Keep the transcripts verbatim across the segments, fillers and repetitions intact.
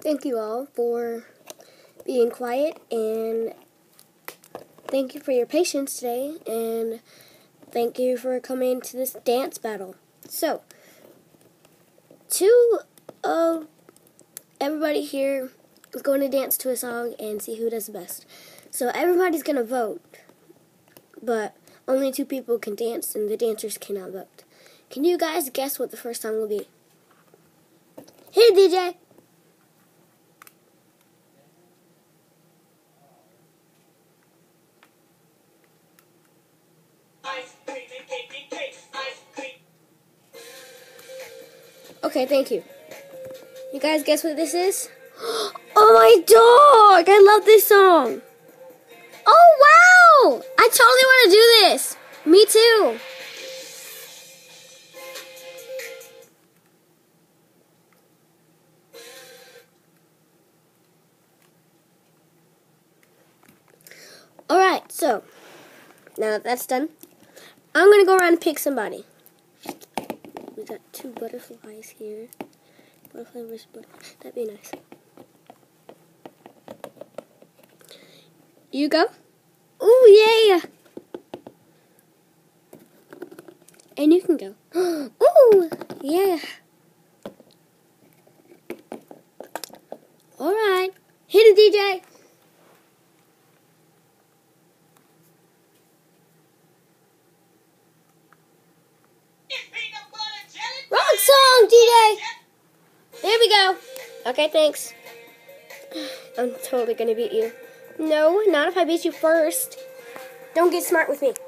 thank you all for being quiet, and thank you for your patience today, and thank you for coming to this dance battle. So, two of everybody here is going to dance to a song and see who does the best. So everybody's going to vote, but only two people can dance, and the dancers cannot vote. Can you guys guess what the first song will be? Hit it, D J! Okay, thank you. You guys guess what this is? Oh my dog! I love this song! Oh wow! I totally want to do this! Me too! Alright, so, now that that's done, I'm going to go around and pick somebody. We got two butterflies here. Butterfly versus butterfly. That'd be nice. You go. Ooh, yeah. And you can go. Ooh, yeah. Alright. Hit it, D J. Wrong song, D J. There we go. Okay, thanks. I'm totally gonna beat you. No, not if I beat you first. Don't get smart with me.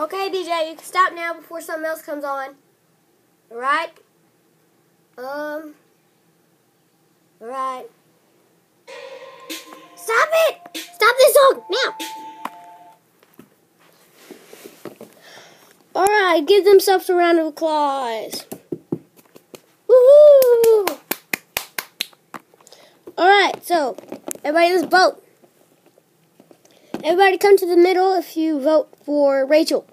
Okay, D J, you can stop now before something else comes on. Alright? Um. Alright. Stop it! Stop this song, now! Alright, give themselves a round of applause. Woohoo! Alright, so, everybody let's vote. Everybody come to the middle if you vote for Rachel.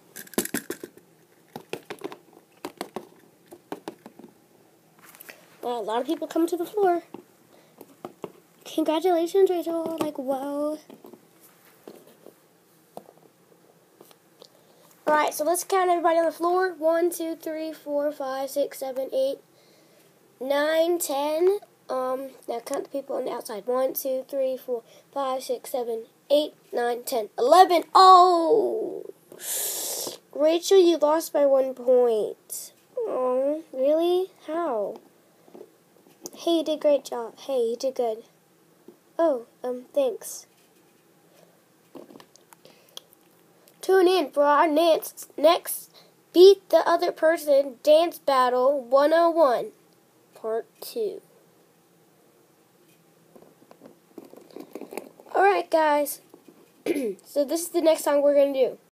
Well, a lot of people come to the floor. Congratulations, Rachel. Like, whoa. Alright, so let's count everybody on the floor. One, two, three, four, five, six, seven, eight, nine, ten. Um, now count the people on the outside. One, two, three, four, five, six, seven, eight, nine, ten, eleven. Oh! Rachel, you lost by one point. Oh, really? How? Hey, you did a great job. Hey, you did good. Oh, um, thanks. Tune in for our next, next Beat the Other Person Dance Battle one oh one, Part two. Alright, guys. So this is the next song we're going to do.